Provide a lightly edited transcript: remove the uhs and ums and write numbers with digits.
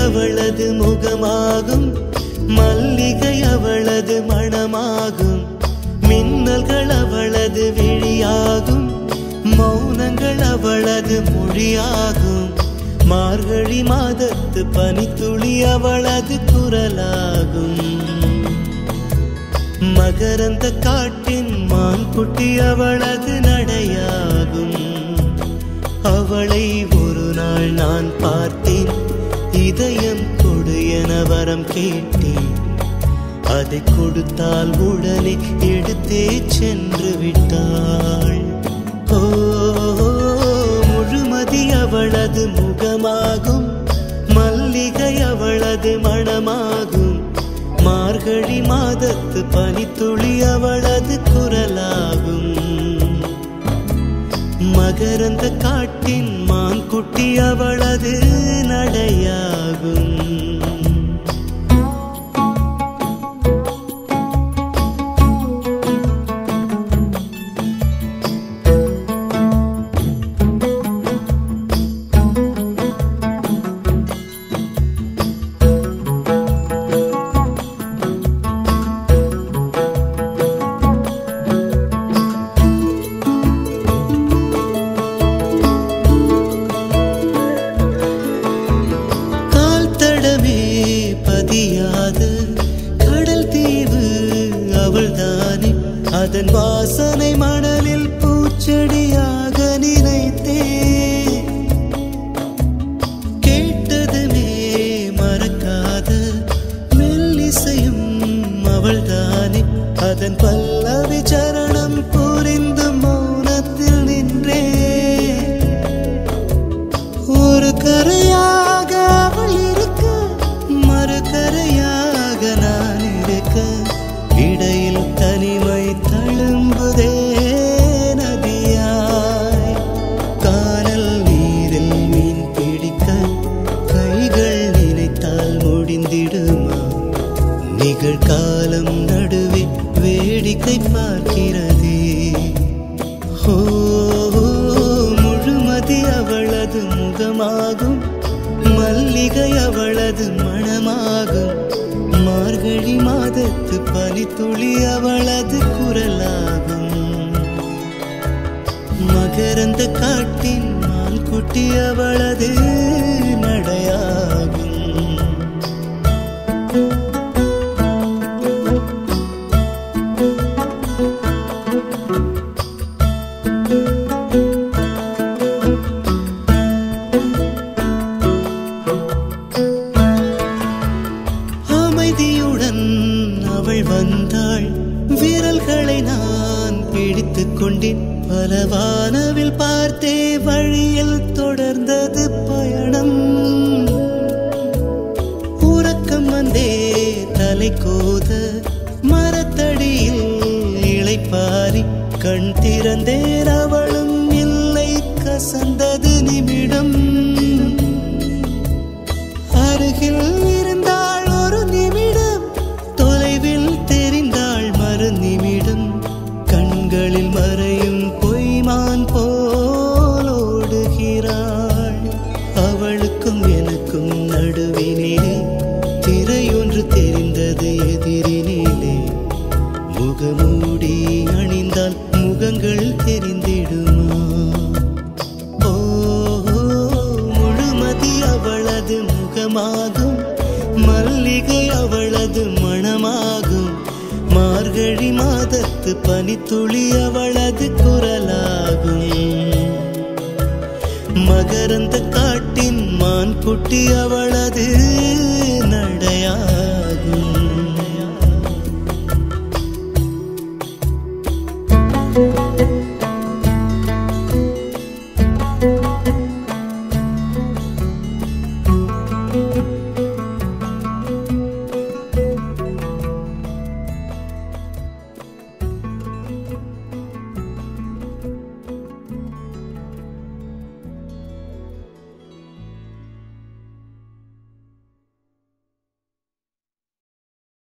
அவளது முகமாகும், மல்லிகை அவளது மணமாகும், மின்னல்கள் அவளது விழியாகும், மௌனங்கள் அவளது மொழியாகும், மார்கழி மாதத்து பனித்துளி அவளது குரலாகும். மகரந்த காட்டின் மான்குட்டி அவளது நடையாகும். அவளை ஒரு நாள் நான் பார்த்தேன், இதயம் கொடு என வரம் கேட்டேன். அதை கொடுத்தால் உடனே எடுத்தே சென்று விட்டாள். ஓ, முழுமதி அவளது முகமாகும், மல்லிகை அவளது மணமாகும், மார்கழி மாதத்து பனித்துளி அவளது குரலாகும். மகரந்த காட்டின் மான்குட்டி அவளது நடையாகும். கடல் தீவு அவள்தானே, அதன் வாசனை மணலில் பூச்செடியாக நினைத்தே. கேட்டதுமே மறக்காத மெல்லிசையும் அவள்தானே, அதன் பல்லவி சரணம் புரிந்து மௌனத்தில் நின்றே. ஒரு கரையாக அவள் இருக்க, மறுகரையாக நான் இருக்க, இடையில் தனிமை தழும்புதே நதியாய். கானல் நீரில் மீன் பிடிக்க கைகள் நினைத்தால் முடிந்திடுமா? நிகழ்காலம் நடுவே வேடிக்கை பார்க்கிறதே. ஓ, முழுமதி அவளது முகமாகும், மல்லிகை அவளது மணமாகும், மார்கழி மாதத்து பனித்துளி அவளது குரலாகும். மகரந்த காட்டின் மான்குட்டி அவளது நடையாகும். அமைதியுடன் அவள் வந்தாள், விரல்களை நான் பிடித்துக் கொண்டேன். பல வானவில் பார்த்தே வழியில் தொடர்ந்தது பயணம். உறக்கம் வந்தே தலை கோத மரத்தடியில் இளைப்பாரி கண் திறந்தேன், அவளும் இல்லை. கசந்தது நிமிடம். அருகில் இருந்தாள் ஒரு நிமிடம், தொலைவில் தெரிந்தாள் மறு நிமிடம். கண்களில் மறையும் பொய்மான் போலோடுகிறாள். அவளுக்கும் எனக்கும் நடுவினிலே திரையொன்று தெரிந்தது எதிரினிலே. முகமூடி அணிந்தால் முகங்கள் தெரிந்திடுமா? ஓ, முழுமதி அவளது முகமாகும், மல்லிகை அவளது மணமாகும், மார்கழி மாதத்து பனித்துளி அவளது குரலாகும். மகரந்த காட்டின் மான்குட்டி அவளது